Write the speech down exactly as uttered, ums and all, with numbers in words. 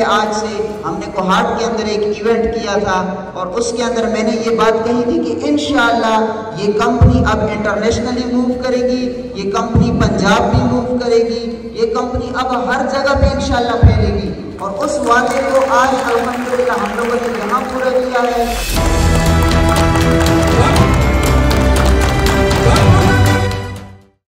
आज से हमने कोहाट के अंदर एक इवेंट किया था और उसके अंदर मैंने ये बात कही थी कि इंशाअल्लाह ये कंपनी अब इंटरनेशनली मूव करेगी, ये कंपनी पंजाब भी मूव करेगी, ये कंपनी अब हर जगह पे इंशाअल्लाह फैलेगी। और उस वादे को आज अल्हम्दुलिल्लाह हम लोगों ने यहाँ पूरा किया है।